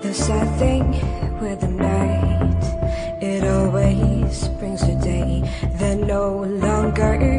The sad thing with the night, it always brings a day that no longer